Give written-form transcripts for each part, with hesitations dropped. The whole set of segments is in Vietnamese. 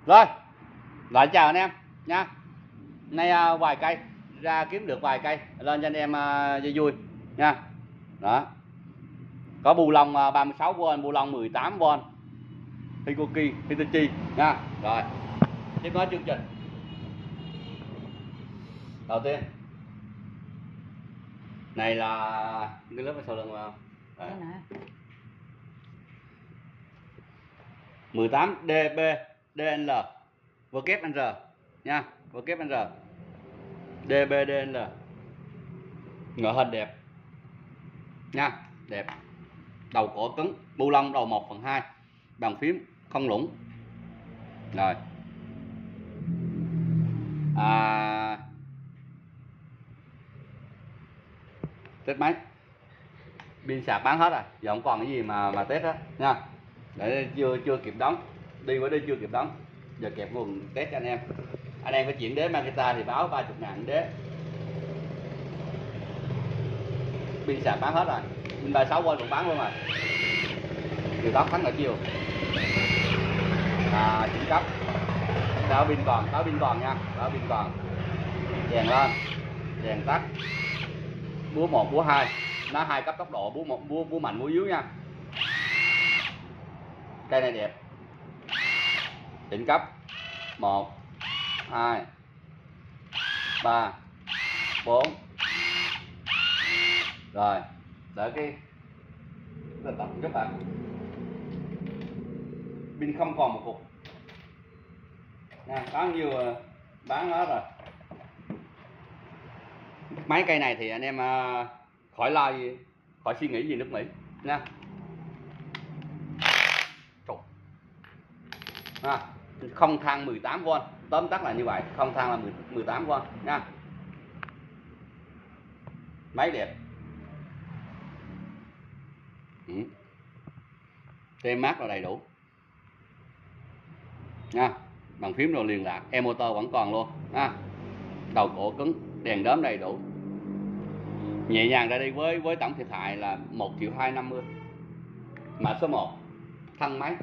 Rồi, lại chào anh em nha. Nay vài cây ra kiếm được vài cây lên cho anh em vui vui nha. Đó. Có bu lông 36V, bu lông 18V, Hikoki, Hitachi nha. Rồi, tiếp nói chương trình. Đầu tiên này là cái lớp sau lưng vào. 18 DB DNL WR nha, WR DB DNL. Ngoại hình đẹp nha, đẹp. Đầu cổ cứng, bu lông đầu 1/2, bàn phím không lũng. Rồi test máy, pin sạc bán hết rồi, giờ không còn cái gì mà test hết nha. Để chưa kịp đóng, đi qua đây chưa kịp đóng, giờ kẹp nguồn test cho anh em. Anh em có chuyển đế Makita thì báo 30.000 đế. Pin sạc bán hết rồi, pin 36V cũng bán luôn rồi. Chiều tóc thắng là chiều. Chỉnh cấp, báo pin còn nha, báo pin còn. Đèn lên, đèn tắt, búa 1, búa 2, nó 2 cấp tốc độ, búa mạnh, búa yếu nha. Cây này đẹp. Chỉnh cấp 1, 2, 3, 4. Rồi, đợi cái tập các bạn. Pin không còn một cục nha, có nhiều bán hết rồi. Mấy cây này thì anh em khỏi lo gì, khỏi suy nghĩ gì nước Mỹ nha. Không than 18V, tóm tắt là như vậy, không than là 18V nha. Máy đẹp. Tem mát là đầy đủ nha, bàn phím rồi liền lạc, motor vẫn còn luôn nha. Đầu cổ cứng, đèn đóm đầy đủ. Nhẹ nhàng ra đi với tổng thiệt hại là 1.250.000. Mã số 1 thân máy.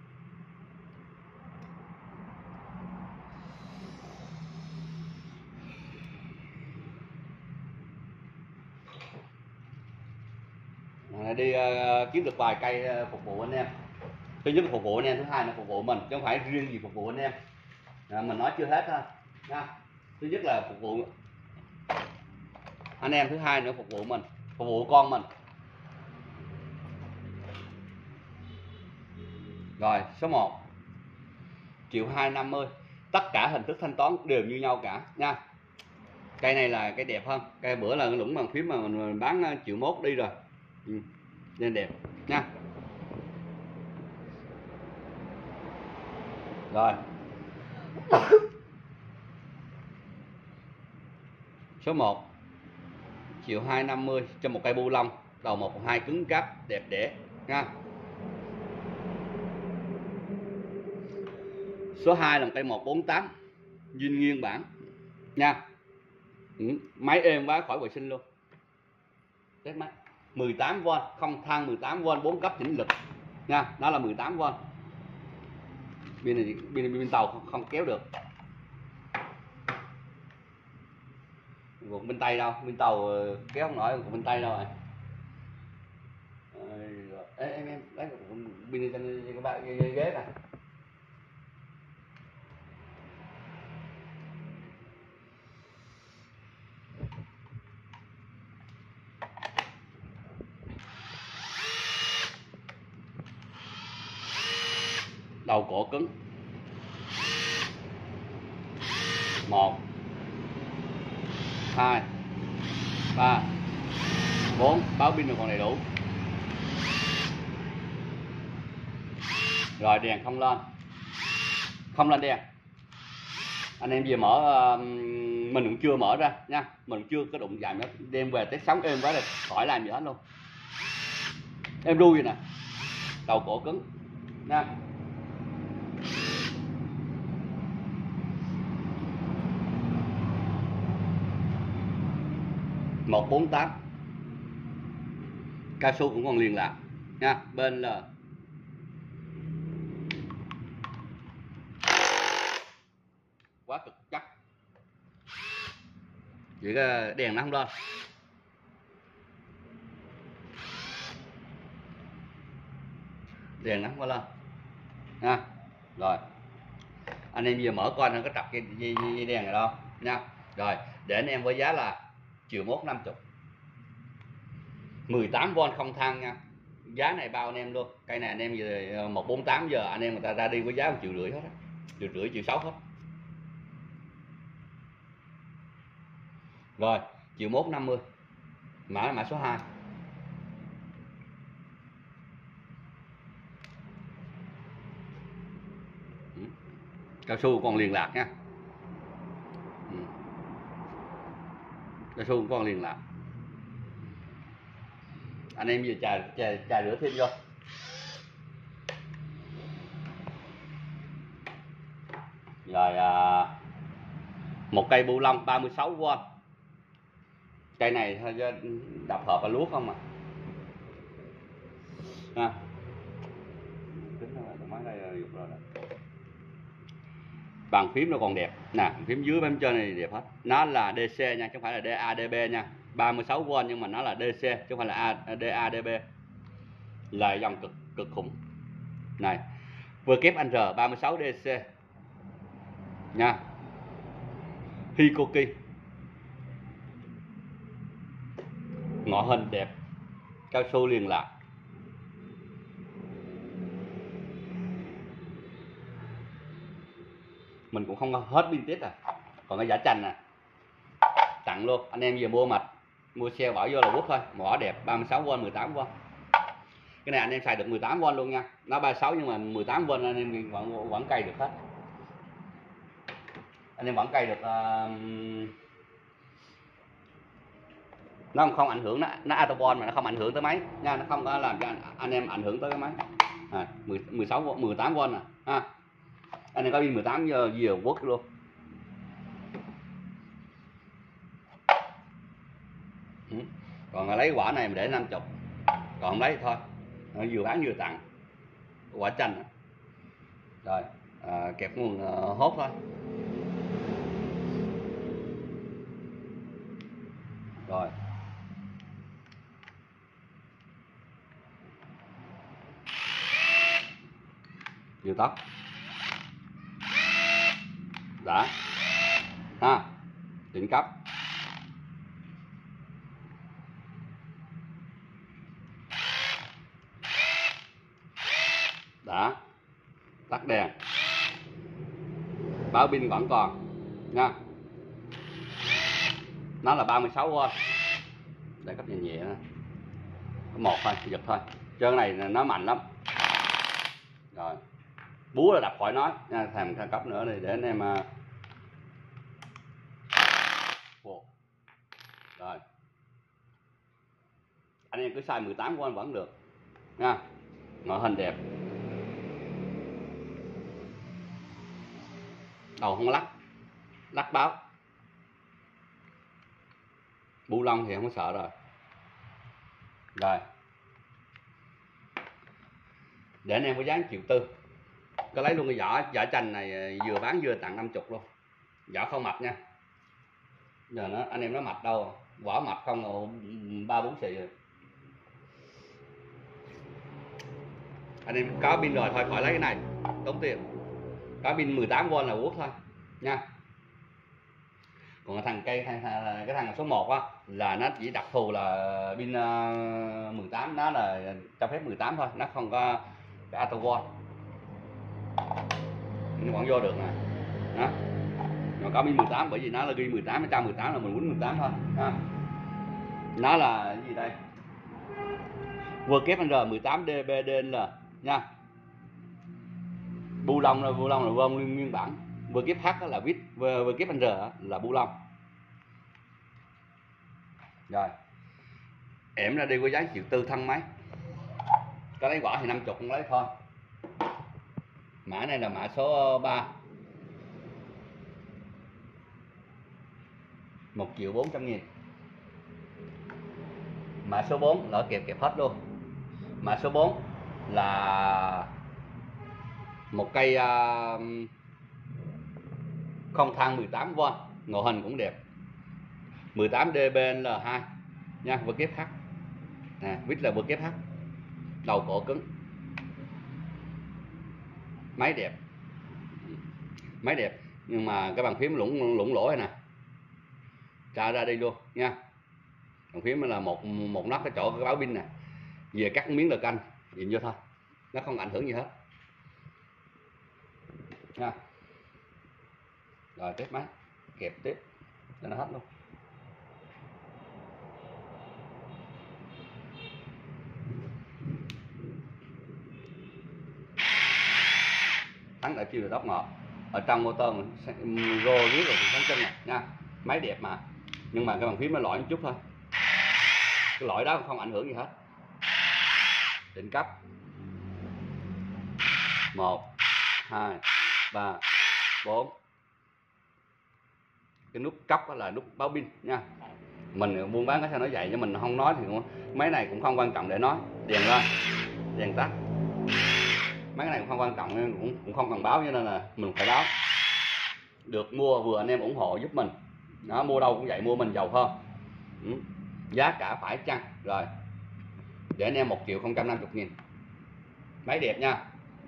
Đi kiếm được vài cây phục vụ anh em. Thứ nhất là phục vụ anh em, thứ hai là phục vụ mình, chứ không phải riêng gì phục vụ anh em. Mình nói chưa hết thôi nha. Thứ nhất là phục vụ anh em, thứ hai nữa phục vụ mình, phục vụ con mình. Rồi, số 1 1.250.000. Tất cả hình thức thanh toán đều như nhau cả nha. Cây này là cây đẹp hơn, cây bữa là cái lũng bàn phím mà mình bán 1.100.000 đi rồi. Nên đẹp nha. Rồi số 1 1.250.000 cho một cây bu lông đầu 1/2 cứng cáp đẹp đẽ nha. Số 2 là cây 148 zin nguyên bản nha. Máy êm quá khỏi vệ sinh luôn. Test máy 18V, không than 18V, 4 cấp chỉnh lực nha, đó là 18V. Pin này pin tàu không kéo được. Cục bên tay đâu, bên tàu kéo không nổi, cục bên tay đâu rồi. Em lấy cục pin trên các bạn ghế nè. Đầu cổ cứng. 1, 2, 3, 4, báo pin còn đầy đủ. Rồi đèn không lên đèn. Anh em vừa mở, mình cũng chưa mở ra nha, mình chưa có đụng chạm nữa, đem về test sống êm quá rồi, khỏi làm gì hết luôn. Em đuôi vậy nè, đầu cổ cứng nha. $148, cao su cũng còn liền lạc nha, bên là quá cực chắc. Chỉ cái đèn nó không lên. Đèn nó không có lên nha. Rồi anh em giờ mở coi nó có trật cái dây đèn này đâu nha. Rồi để anh em với giá là 1.150.000, 18V không than nha. Giá này bao anh em luôn. Cây này anh em giờ 148 giờ anh em người ta ra đi với giá 1,5 triệu hết á, 1,5 triệu 1,6 triệu hết. Rồi 1.150.000, mã là mã số 2. Cao su còn liền lạc nha. Cao su còn liền lạc. Anh em giờ trà rửa thêm vô. Rồi một cây bu lông 36V. Cây này đập hộp và lúa không à. Bàn phím nó còn đẹp nè, phím dưới phím trên này đẹp hết. Nó là DC nha, chứ không phải là DADB nha. 36V nhưng mà nó là DC chứ không phải là DADB. Là dòng cực khủng này. VKR 36 DC nha. Hikoki, ngọ hình đẹp, cao su liền lạc. Mình cũng không hết pin tiết à. Còn cái giả chanh nè, tặng luôn. Anh em về mua mạch, mua xe bỏ vô là quất thôi, mỏ đẹp. 36V 18V. Cái này anh em xài được 18V luôn nha. Nó 36 nhưng mà 18V anh em vẫn cày được hết. Anh em vẫn cày được. Nó không ảnh hưởng, nó autobon mà nó không ảnh hưởng tới máy nha. Nó không có làm cho anh em ảnh hưởng tới cái máy. 16V 18V nè ha. Anh em có pin 18 giờ nhiều quất luôn. Còn lấy quả này mà để 50, còn không lấy thôi. Nó vừa bán vừa tặng quả chanh. Rồi kẹp nguồn hốt thôi. Rồi vừa tóc đã ha, đỉnh cấp. Đã tắt đèn, báo pin vẫn còn nha. Nó là 36V. Để cấp nhẹ nhẹ đó. Có một thôi, giật thôi. Chứ cái này nó mạnh lắm. Rồi búa là đập khỏi nói nha. Thèm cấp nữa này để anh em rồi anh em cứ xài 18V vẫn được nha. Ngoại hình đẹp, đầu không lắc báo. Bu lông thì không có sợ rồi. Rồi để anh em có giá 1,4 triệu. Có lấy luôn cái vỏ chanh này, vừa bán vừa tặng 50 luôn. Vỏ không mập nha. Giờ nó anh em nó mập đâu, vỏ mập không 3-4 xì rồi. Anh em có pin rồi thôi khỏi lấy cái này tốn tiền. Có pin 18V là quất thôi nha. Còn cái thằng số 1 á là nó chỉ đặc thù là pin 18, nó là cho phép 18 thôi, nó không có cái autobon. Nó vẫn vô được nè. Đó. Còn có pin 18 bởi vì nó là ghi 18, 118 là mình quýnh 18 thôi. Đó. Nó là cái gì đây? VKR 18 DBDL nha. Bu lông là vông nguyên bản. VKH là vít, VKR là bu lông. Rồi em ra đi với giá 1,4 triệu thân máy. Có lấy vỏ thì 50 không lấy thôi. Mã này là mã số 3, 1.400.000. Mã số 4 lỡ kẹp hết luôn. Mã số 4 là một cây không than 18V, ngoại hình cũng đẹp, 18 dBnl2 nha, WH nè, viết là WH, đầu cổ cứng, máy đẹp, máy đẹp, nhưng mà cái bàn phím lủng lỗ này nè, tra ra đi luôn nha. Bàn phím là một nắp cái chỗ cái báo pin nè, về cắt miếng là canh nhìn vô thôi, nó không ảnh hưởng gì hết nha. Rồi test máy, kẹp tiếp cho nó hết luôn. Thắng đã chiêu là tốc ngọt, ở trong motor mình rô riết rồi thì thắng chân này nha. Máy đẹp mà, nhưng mà cái bàn phím nó lỗi một chút thôi, cái lỗi đó không ảnh hưởng gì hết. Định cấp 1 2 3 4, cái nút cấp là nút báo pin nha. Mình buôn bán cái sao nói vậy, chứ mình không nói thì mấy này cũng không quan trọng để nói. Đèn lên, đèn tắt, mấy cái này cũng không quan trọng, cũng không cần báo, cho nên là mình phải báo. Được mua vừa anh em ủng hộ giúp mình đó, mua đâu cũng vậy, mua mình giàu hơn. Giá cả phải chăng rồi, để anh em 1.050.000, máy đẹp nha.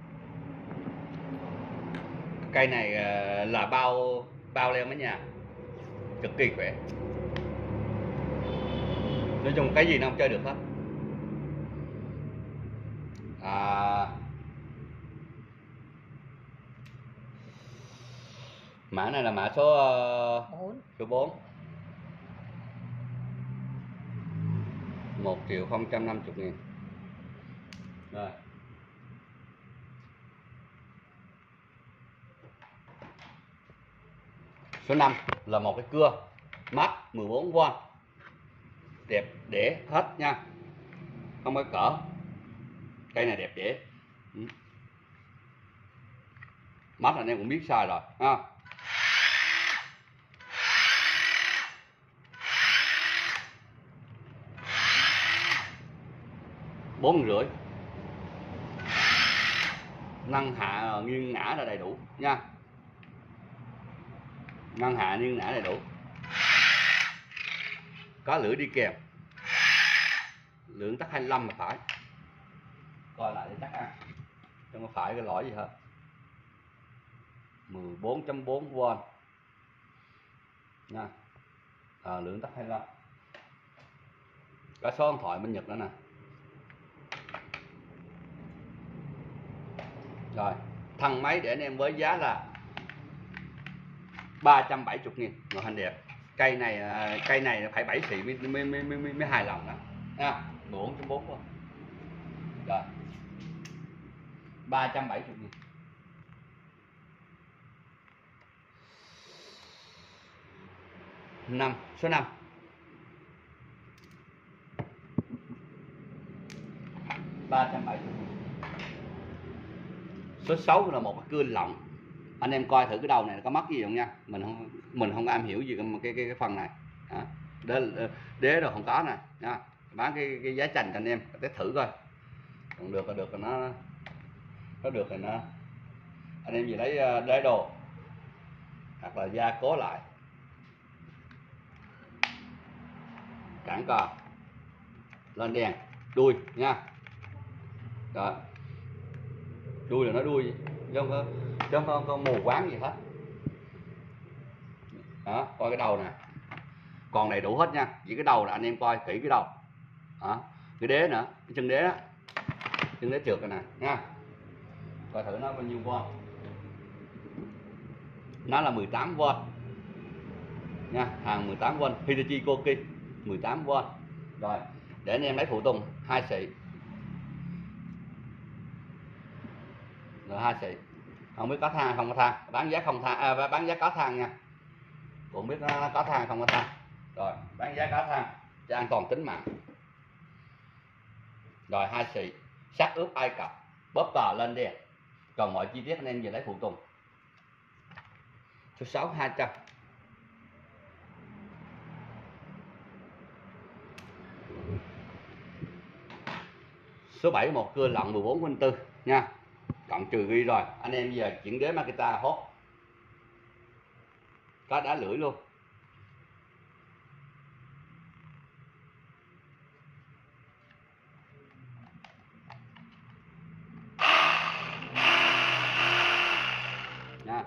Cây này là bao leo mấy nhà, cực kỳ khỏe. Nói chung cái gì nó không chơi được hết. Mã này là mã số 4, 1.050.000 rồi. Số 5 là một cái cưa mắt 14V, đẹp để hết nha, không có cỡ. Cây này đẹp để mắt anh em cũng biết sai rồi ha. 4,5, nâng hạ nghiêng ngã là đầy đủ nha, nâng hạ nghiêng ngã đầy đủ, có lưỡi đi kèm, lưỡi tắt 25 mà phải, coi lại để chắc ăn, không có phải cái lỗi gì hết. 14.4V nha, lưỡi tắt 25, có số điện thoại bên Nhật nữa nè. Rồi thằng máy để anh em với giá là 370.000, ngoại hình đẹp. Cây này phải 7 xị mới hài lòng đó nha. 14.4 thôi. Rồi 370.000. Số 5 370.000. Số 6 là một cái cưa lọng. Anh em coi thử cái đầu này có mất gì không nha. Mình không am hiểu gì cái phần này. Đế rồi không có nè nha. Bán cái giá chành cho anh em test thử coi. Còn được là được, là nó có được thì nó anh em gì lấy đế đồ hoặc là gia cố lại. Cản cò lên đèn đuôi nha. Rồi đuôi là nó đuôi chứ không có mù quáng gì hết đó. Coi cái đầu nè còn đầy đủ hết nha, chỉ cái đầu là anh em coi kỹ cái đầu đó. Cái đế nữa, cái chân đế đó, chân đế trượt rồi nè nha, coi thử nó bao nhiêu V. Nó là 18V nha, hàng 18V Hitachi Koki 18V. Rồi để anh em lấy phụ tùng 2 xị, rồi 2 xị, không biết có than không có than, bán giá không than, bán giá có than nha, cũng biết nó có than không có than. Rồi bán giá có than cho an toàn tính mạng. Rồi 2 xị, sắt ướp Ai Cập, bóp cò lên đèn. Còn mọi chi tiết anh em về lấy phụ tùng. Số 6 200. Số 7 một cưa lọng 14,4 nha, cộng trừ ghi rồi. Anh em giờ chuyển đế Makita hốt có đá lưỡi luôn. Nha.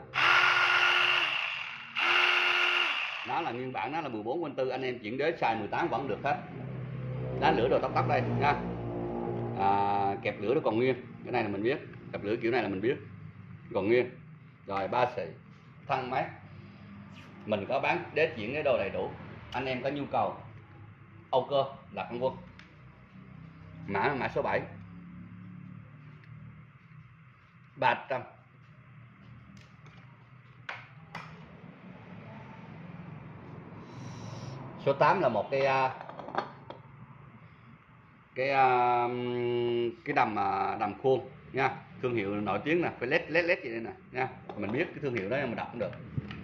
Nó là nguyên bản, nó là 14.4, anh em chuyển đế xài 18 vẫn được hết. Đá lửa đồ tóc đây nha. Kẹp lửa nó còn nguyên, cái này là mình biết, kẹp lửa kiểu này là mình biết còn nguyên. Rồi ba xị, thân máy mình có bán đế chuyển cái đồ đầy đủ, anh em có nhu cầu Âu Cơ là con Quân. Mã số 7 300. Số 8 là một cái đầm khuôn nha, thương hiệu nổi tiếng nè, phải led vậy đây nè nha, mình biết cái thương hiệu đó mình đọc cũng được.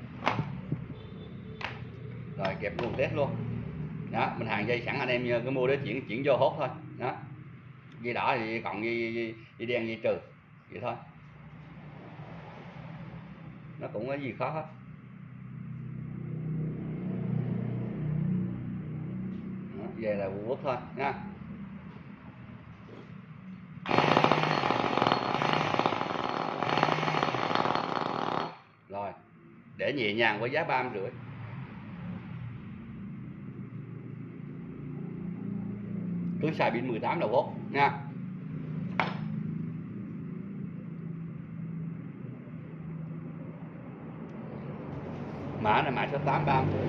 Rồi kẹp luôn test luôn đó, mình hàng dây sẵn, anh em cứ mua để chuyển vô hốt thôi đó. Dây đỏ thì cộng dây đen dây trừ vậy thôi, nó cũng có gì khó hết. Về là quốc thôi nha. Rồi để nhẹ nhàng với giá 30,5. Cứ xài pin 18 đầu quốc nha. Mã này mã số 8 30.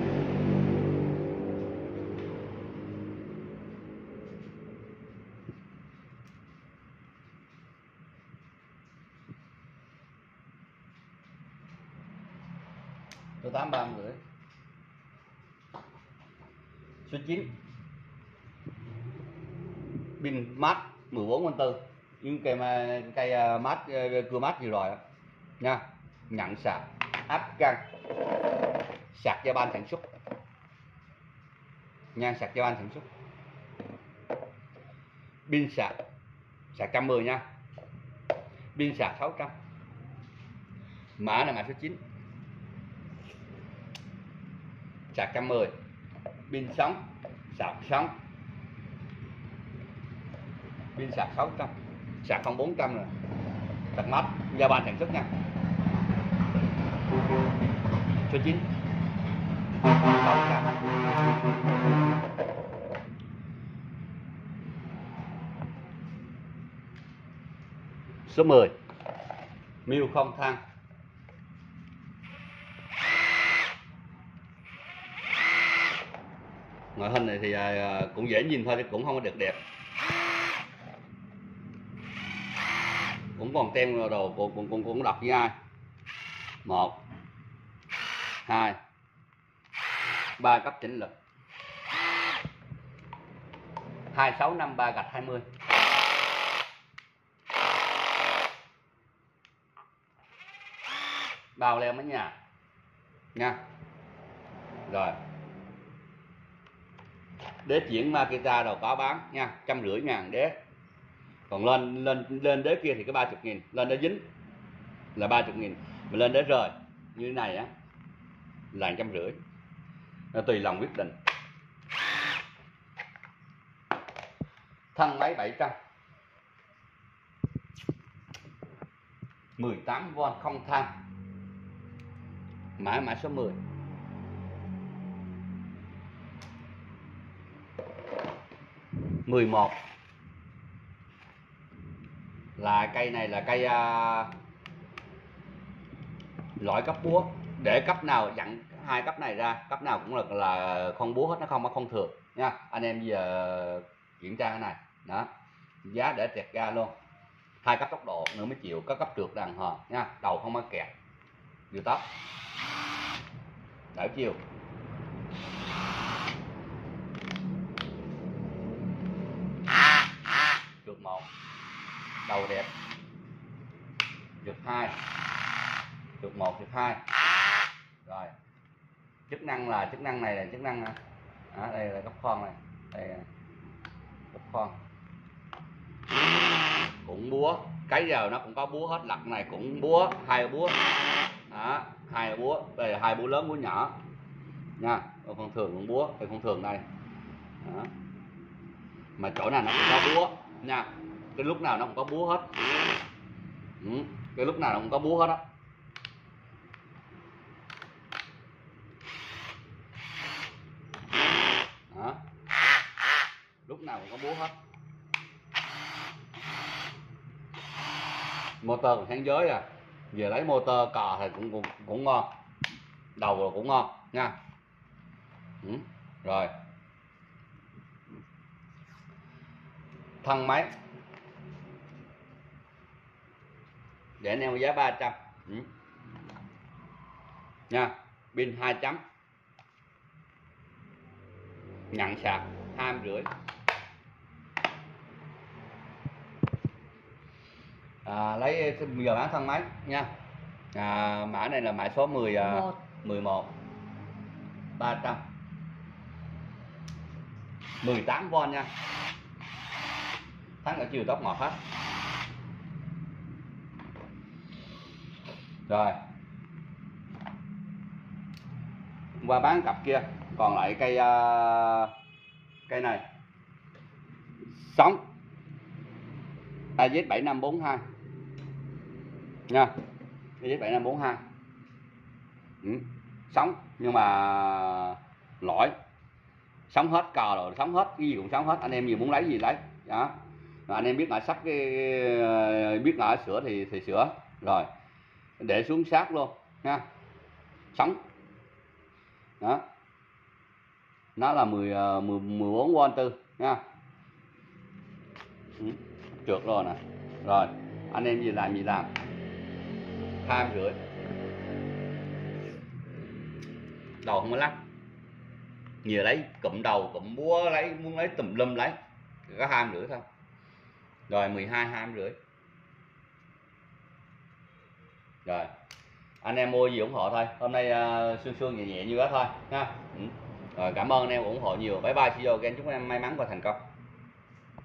Số 8 30,5. Số 9 pin mát 14.4, nhưng cây mát cưa mát gì rồi nha. Nhận sạc áp căng, sạc cho ban sản xuất nha, sạc cho ban sản xuất. Pin sạc 110 nha, pin sạc 600. Mã là mã số 9, sạc 110, pin sống, sạc sống, pin sạc 600, sạc không 400 rồi, sạc mát do ban sản xuất nha. Số 9 600. Số 10 Miu không than, ngoại hình này thì cũng dễ nhìn thôi chứ cũng không có được đẹp, cũng còn tem đồ cũng đọc với ai. 1 2 3 cấp chỉnh lực, 2653/20, bao leo mấy nhà nha. Rồi đế chuyển Makita đâu có bán nha, 150.000 đế. Còn lên đế kia thì cái 30.000, lên đế dính là 30.000, mà lên đế rời như thế này á là 150. Nó tùy lòng quyết định. Thân máy 700 18V không than, mã số 10. Mười 11 là cây này là cây loại cấp búa, để cấp nào dặn hai cấp này ra, cấp nào cũng là không búa hết, nó không có không thường nha. Anh em giờ kiểm tra cái này đó, giá để tẹt ga luôn, 2 cấp tốc độ nữa mới chịu, có cấp trượt đàn hò nha, đầu không có kẹt, vừa tóc đảo chiều. Trượt 1 đầu đẹp, trượt 2 trượt 1 trượt 2. Rồi chức năng này là chức năng đây là góc khoan này, đây là góc khoan cũng búa, cái giờ nó cũng có búa hết, lật này cũng búa, hai búa đó, hai búa, đây là hai búa lớn búa nhỏ nha, còn con thường con búa, đây con thường đây đó. Mà chỗ nào nó cũng có búa nha, cái lúc nào nó cũng có búa hết. Cái lúc nào nó cũng có búa hết đó. Đó, lúc nào cũng có búa hết. Motor còn sáng giới à, về lấy motor cò thì cũng ngon, đầu rồi cũng ngon nha. Rồi thân máy để anh em giá 300 nha, pin 2 chấm, nhận sạc 2,5. Lấy giờ bán thân máy nha. Mã này là mã số 11 300 18V nha, thắng ở chiều tốc 1 hết. Rồi qua bán cặp kia, còn lại cây này sống AZ7542 nha, AZ7542 sống nhưng mà lỗi, sống hết cò rồi, sống hết cái gì cũng sống hết, anh em gì muốn lấy gì lấy đó. Rồi anh em biết ngã sắp cái biết ngã sửa thì sửa, rồi để xuống sát luôn nha, sống đó, nó là 14V 4 nha. Trượt rồi nè. Rồi anh em gì làm 2,5. Đầu không có lắc, nhiều lấy cụm đầu cụm búa, lấy muốn lấy tùm lum lấy, có 2,5 thôi. Rồi 12 2,5. Rồi anh em mua gì ủng hộ thôi, hôm nay sương nhẹ nhẹ như đó thôi nha. Rồi cảm ơn anh em ủng hộ nhiều, bye bye, see you again, chúc anh em may mắn và thành công.